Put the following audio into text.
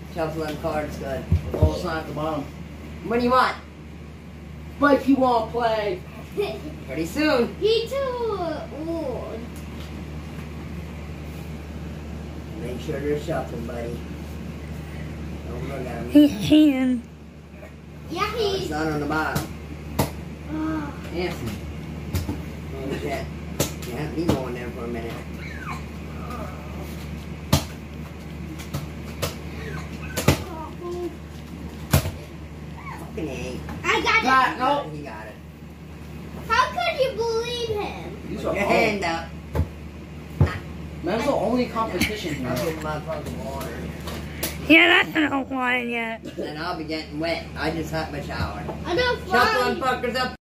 Shuffling cards good. Oh, it's not at the bottom. What do you want? But if you want to play. Pretty soon. He too old. Make sure they're shuffling, buddy. Don't look at me. He's cheating. Yeah, Oh, it's he's. not on the bottom. Oh. Yes. Oh shit. Yeah, be going there for a minute. Fucking A. I got Got it. no. He got it. How could you believe him? These Put are your all. hand up. Man's the only competition I'll here. give my fucking water. Yeah, that's not one yet. And I'll be getting wet. I just had my shower. I don't Shuffling fly. fuckers up.